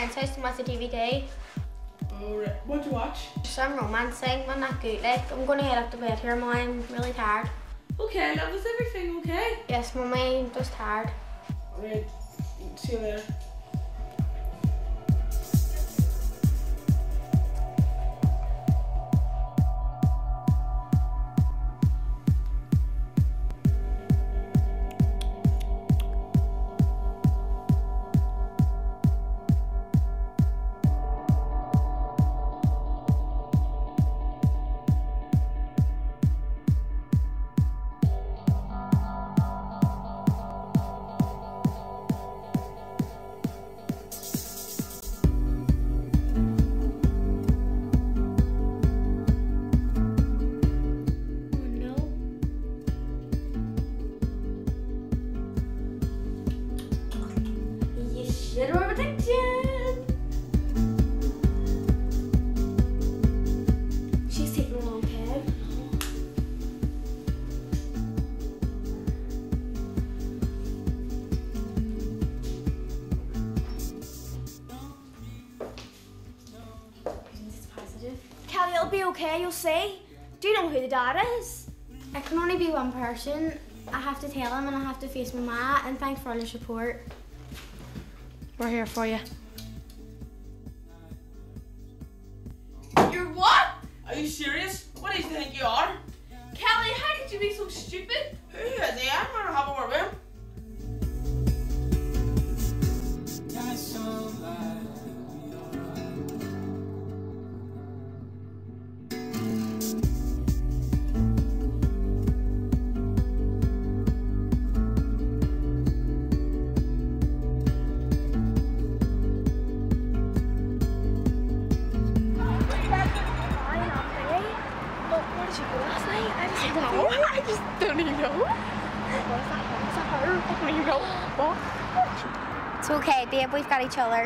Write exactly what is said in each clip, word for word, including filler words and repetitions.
friend's house to watch the D V D. Alright, what'd you watch? Some romance thing, but not good. Like, I'm gonna head up to bed here, Mummy. I'm really tired. Okay, love, is everything okay? Yes, Mummy, I'm just tired. Alright, see you later. Little protection. She's taking a long peg. It's positive. Kelly, it'll be okay, you'll see. Do you know who the dad is? It can only be one person. I have to tell him and I have to face my ma, and thanks for all your support. We're here for you. You're what? Are you serious? What do you think you are? Kelly, how could you be so stupid? Who is he? I'm gonna have a word with him. I just don't even know. What is that? Is that her? I don't even know. What? It's okay, babe. We've got each other.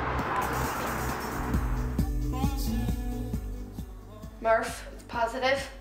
Murph, it's positive.